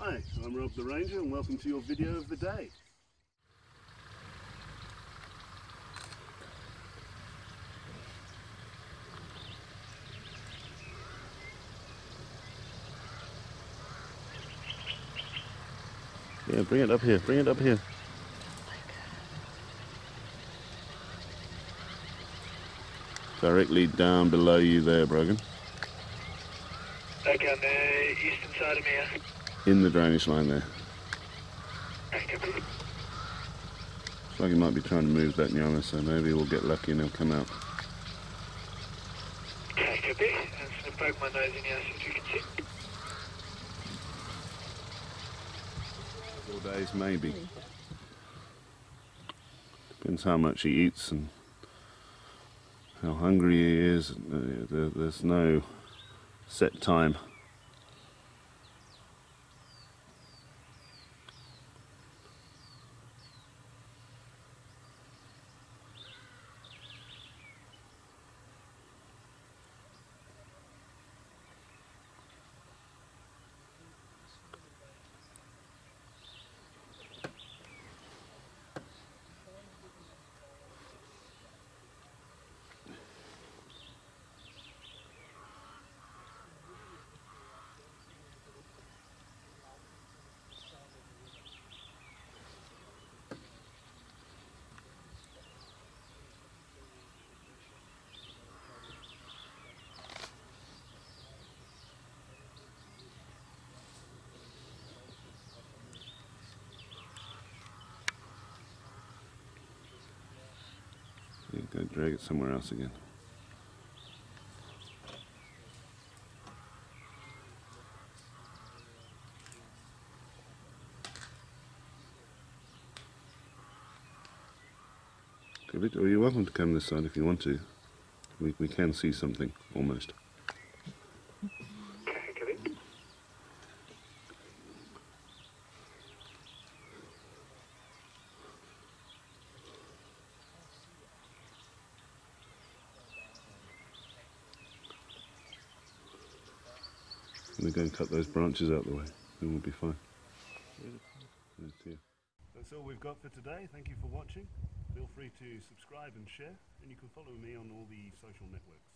Hi, I'm Rob the Ranger and welcome to your video of the day. Yeah, bring it up here, bring it up here. Directly down below you there, Brogan. Okay, on the eastern side of me, yeah? In the drainage line there. Okay. Looks like he might be trying to move that Nyama, so maybe we'll get lucky and he'll come out. Okay, copy. I'm just going to poke my nose in here so you can see. 4 days maybe. Depends how much he eats and how hungry he is. There's no set time. Go drag it somewhere else again. Or you're welcome to come this side if you want to. We can see something, almost. Okay, copy. We're going to cut those branches out the way, then we'll be fine. That's all we've got for today. Thank you for watching. Feel free to subscribe and share, and you can follow me on all the social networks.